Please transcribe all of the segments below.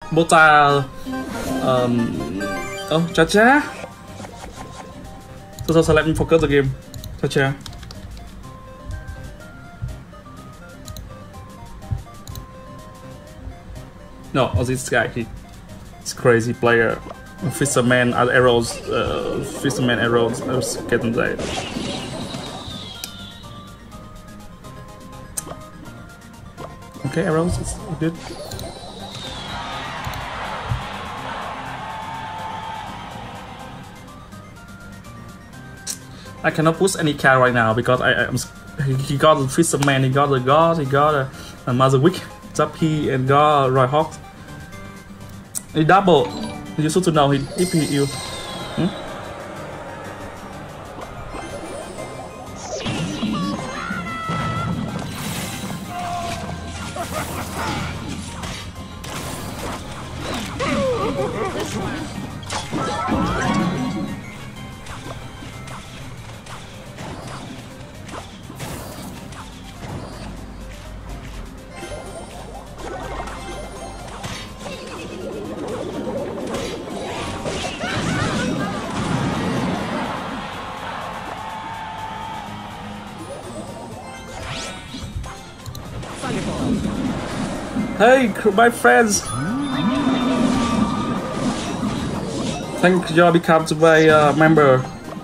Bota. Oh, Cha-Cha. So let me focus the game. Cha-Cha. No, oh, this guy, he's crazy player. Fisherman arrows, fisherman arrows. I was getting that. Okay, arrows, it's good. I cannot push any card right now because he got the fisherman, he got the god, he got a Mother Wick, Zappy, and got Roy Hawk. He double. You should know if you. Hey, my friends! Thank you become to my member.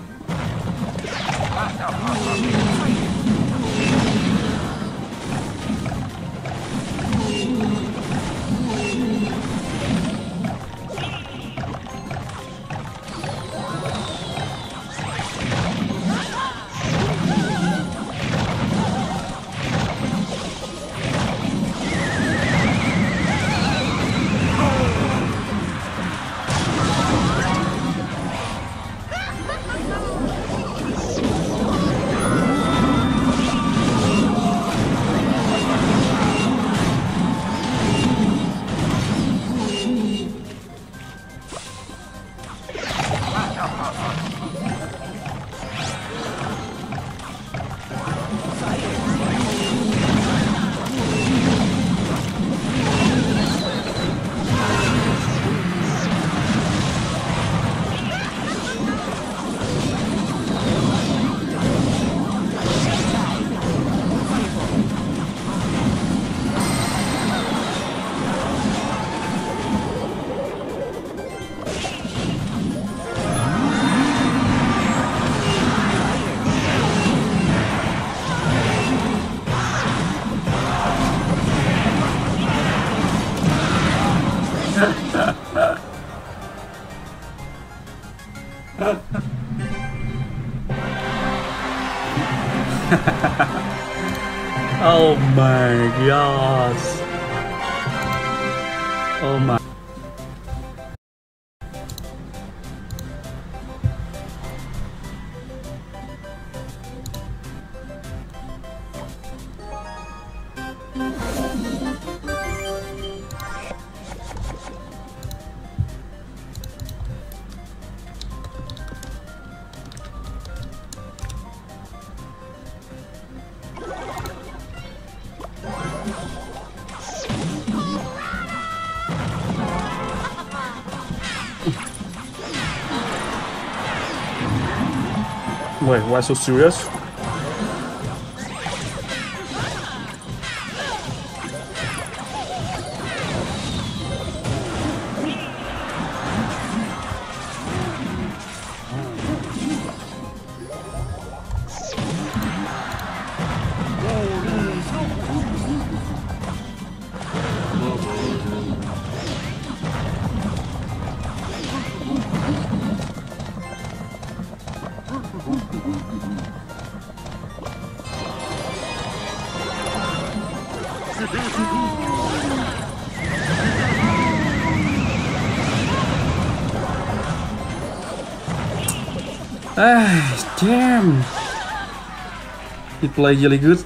Oh my gosh. Oh my. Wait, why so serious? Ah, damn! He played really good.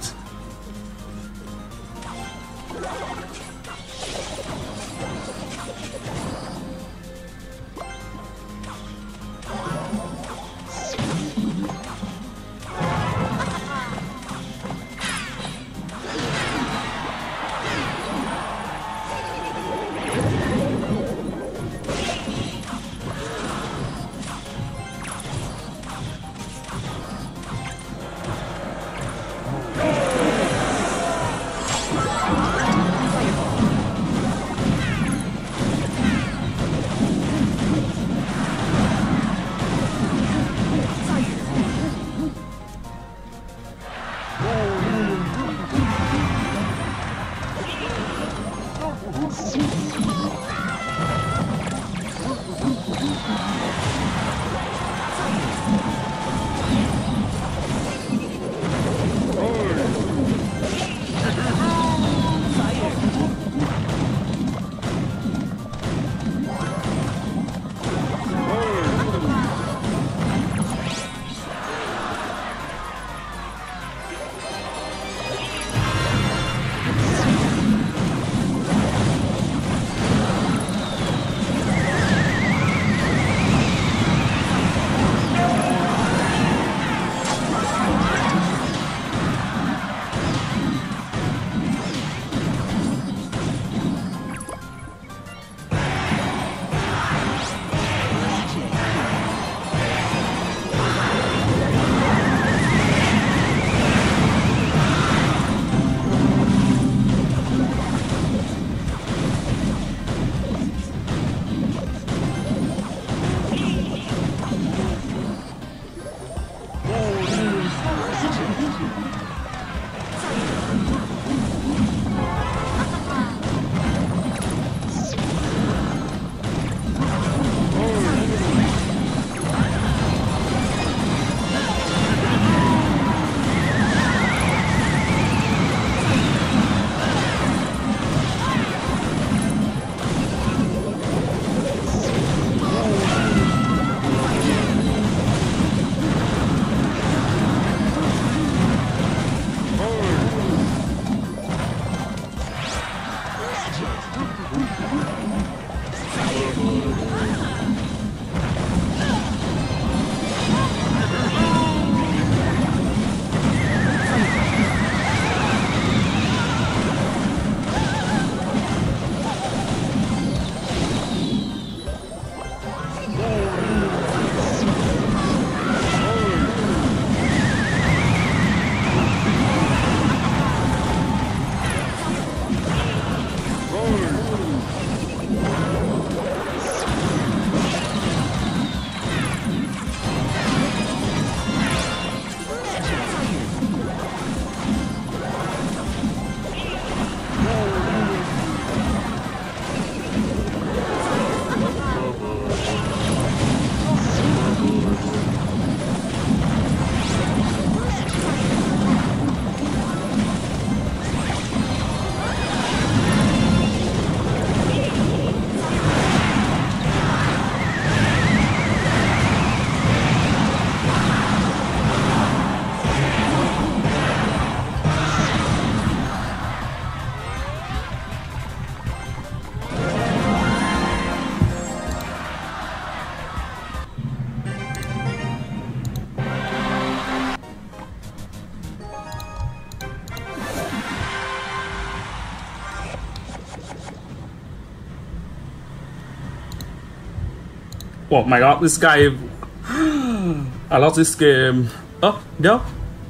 Oh my god, this guy. I lost this game. Oh, no.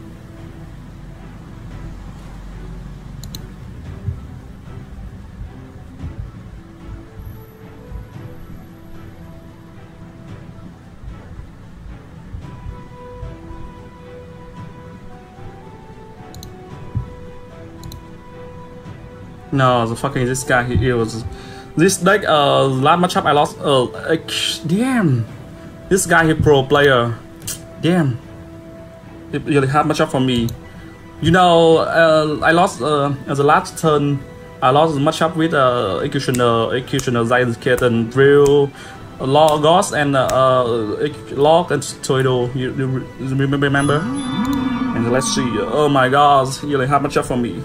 No, the fucking this guy, he was. This deck, last matchup I lost. Damn. This guy, he pro player. Damn. It really hard matchup for me. You know, I lost at the last turn. I lost the matchup with Executioner, Zion Kitten, Drill, Logos, and Log and Toido. You remember? And let's see. Oh my god, really hard matchup for me.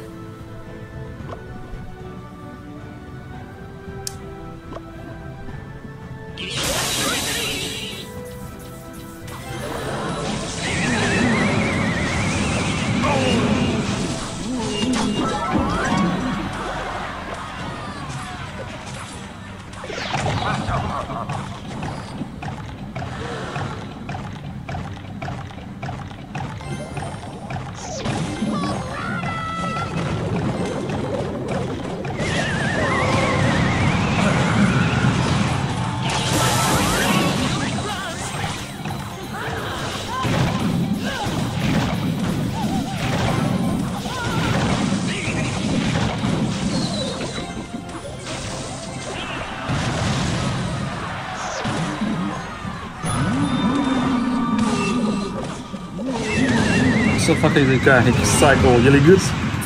So fucking the guy, his cycle really good.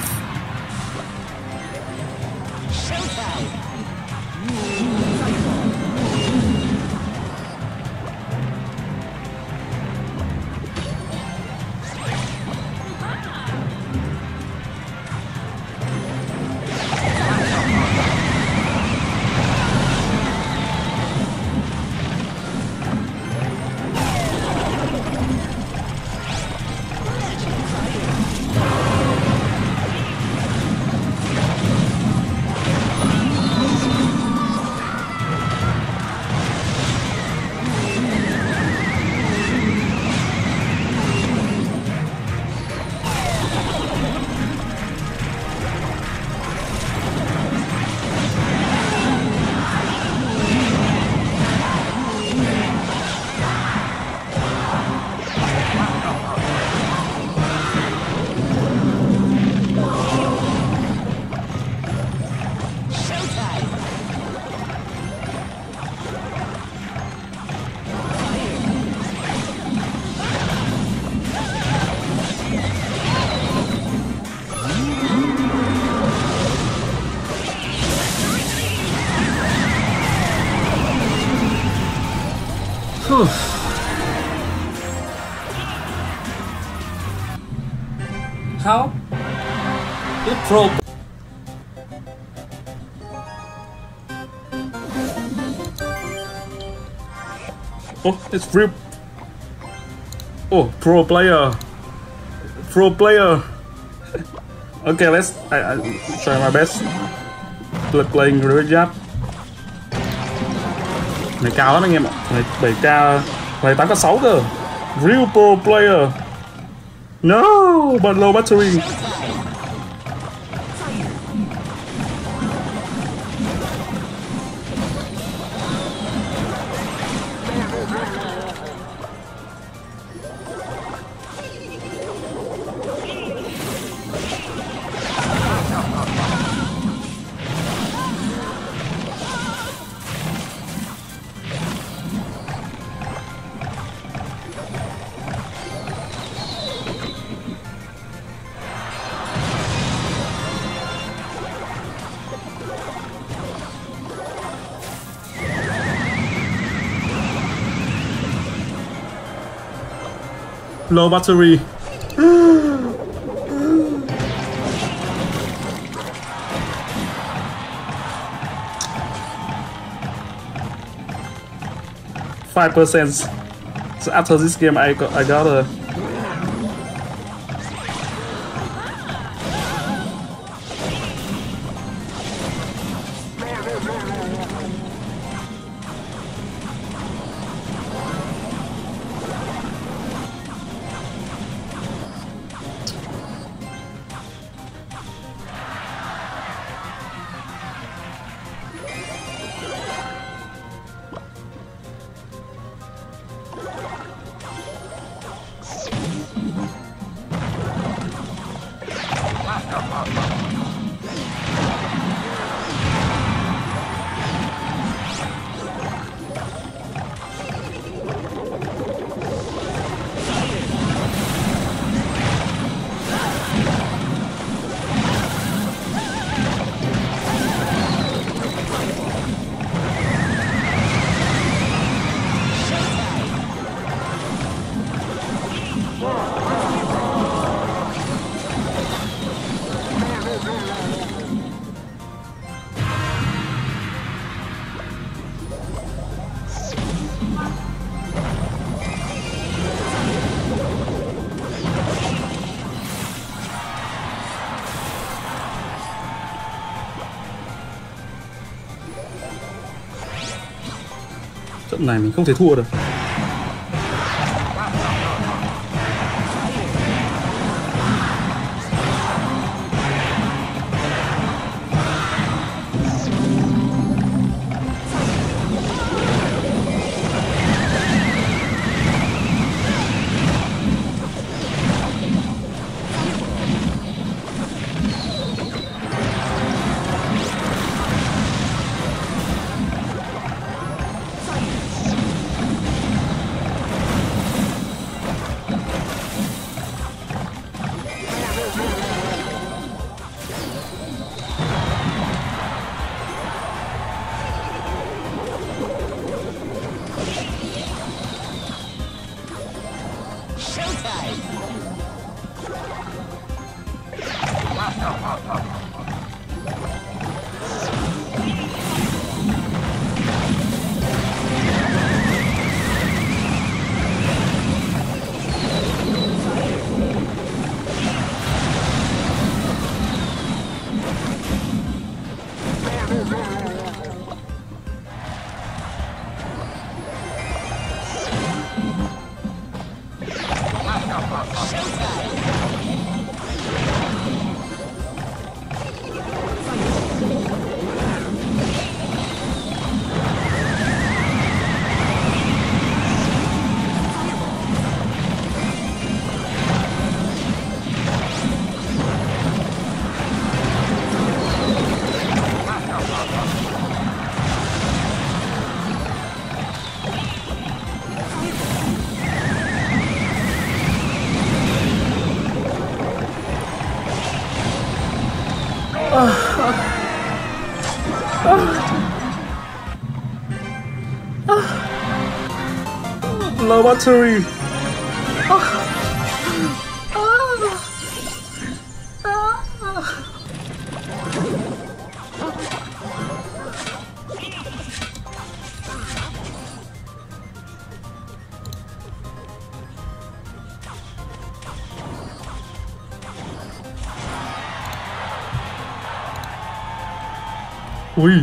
How? It pro. Oh, it's free. Oh, pro player. Pro player. Okay, I try my best. Playing really giáp. Này cao lắm anh em ạ. Này 7k, này 8k6 cơ. Real pro player. No, but low battery. Low battery. %. So after this game, I got a. Trận này mình không thể thua được. Low battery. Ui.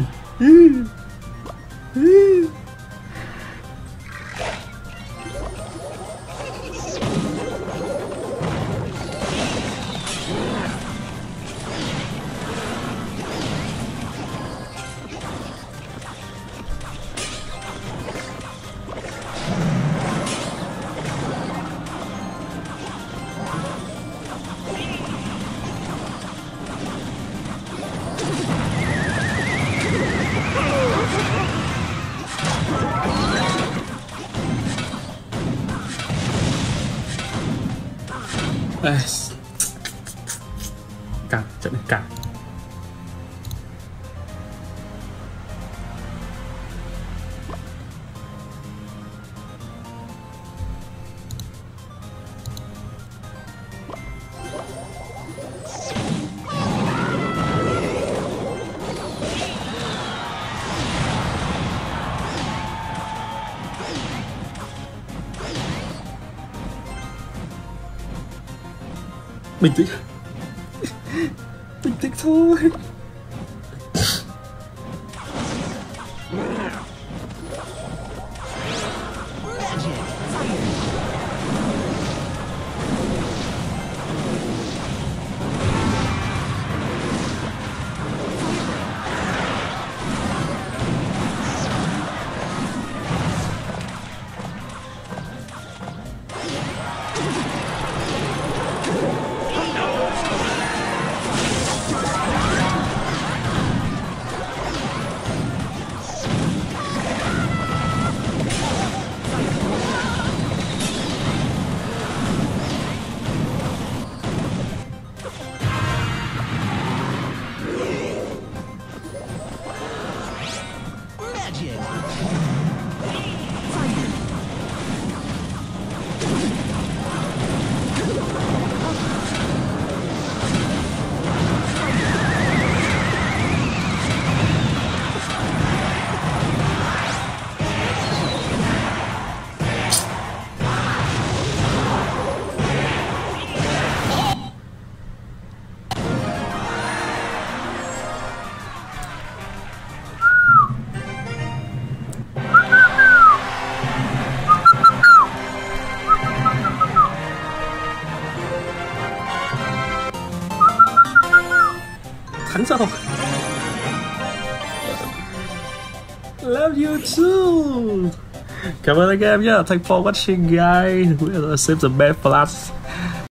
Căng, trận này căng. Bình tĩnh. Bình tĩnh thôi. thắng sao không? Love you too. Cảm ơn anh em nhé. Thanks for watching guys. We are save the best plus.